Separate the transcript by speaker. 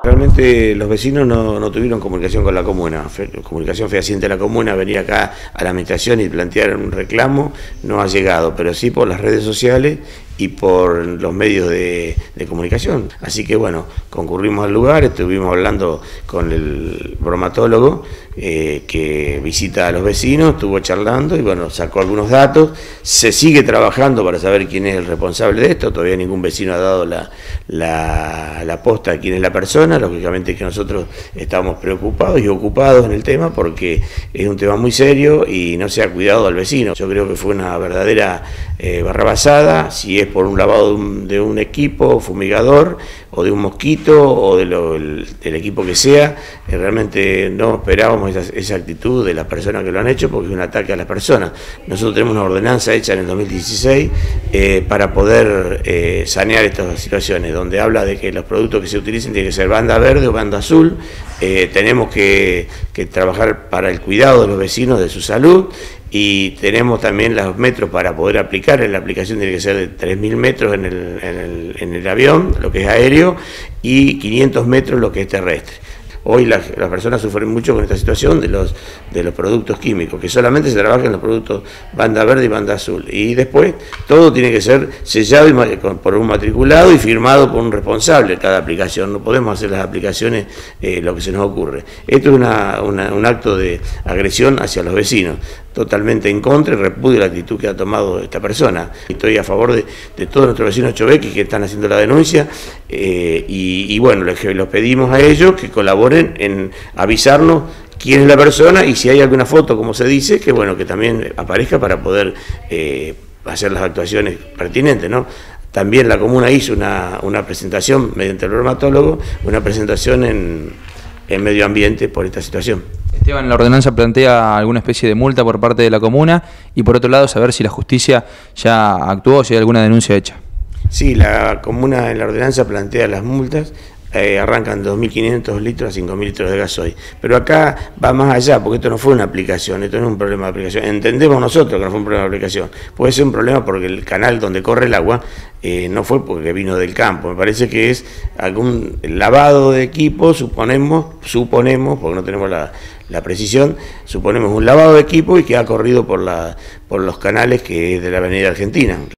Speaker 1: Realmente los vecinos no tuvieron comunicación con la comuna, comunicación fehaciente de la comuna, venir acá a la administración y plantear un reclamo no ha llegado, pero sí por las redes sociales y por los medios de comunicación. Así que bueno, concurrimos al lugar, estuvimos hablando con el bromatólogo que visita a los vecinos, estuvo charlando y bueno, sacó algunos datos. Se sigue trabajando para saber quién es el responsable de esto, todavía ningún vecino ha dado la posta de quién es la persona. Lógicamente que nosotros estamos preocupados y ocupados en el tema porque es un tema muy serio y no se ha cuidado al vecino. Yo creo que fue una verdadera barrabasada, si es por un lavado de un equipo fumigador o de un mosquito o del equipo que sea. Realmente no esperábamos esa actitud de las personas que lo han hecho, porque es un ataque a las personas. Nosotros tenemos una ordenanza hecha en el 2016 para poder sanear estas situaciones, donde habla de que los productos que se utilicen tienen que ser banda verde o banda azul. Tenemos que trabajar para el cuidado de los vecinos, de su salud, y tenemos también los metros para poder aplicar. La aplicación tiene que ser de 3.000 metros en el avión, lo que es aéreo, y 500 metros lo que es terrestre. Hoy las personas sufren mucho con esta situación de los productos químicos, que solamente se trabaja en los productos banda verde y banda azul. Y después todo tiene que ser sellado por un matriculado y firmado por un responsable de cada aplicación. No podemos hacer las aplicaciones lo que se nos ocurre. Esto es un acto de agresión hacia los vecinos. Totalmente en contra y repudio la actitud que ha tomado esta persona. Estoy a favor de todos nuestros vecinos chovequis que están haciendo la denuncia y bueno, los pedimos a ellos que colaboren en avisarnos quién es la persona y si hay alguna foto, como se dice, que bueno, que también aparezca para poder hacer las actuaciones pertinentes, ¿no? También la comuna hizo una presentación mediante el bromatólogo, una presentación en medio ambiente por esta situación.
Speaker 2: Esteban, la ordenanza plantea alguna especie de multa por parte de la comuna y por otro lado saber si la justicia ya actuó o si hay alguna denuncia hecha.
Speaker 1: Sí, la comuna en la ordenanza plantea las multas, arrancan 2.500 litros a 5.000 litros de gasoil. Pero acá va más allá, porque esto no fue una aplicación, esto no es un problema de aplicación. Entendemos nosotros que no fue un problema de aplicación. Puede ser un problema porque el canal donde corre el agua no fue porque vino del campo. Me parece que es algún lavado de equipo, suponemos, porque no tenemos la precisión, suponemos un lavado de equipo y que ha corrido por los canales que es de la Avenida Argentina.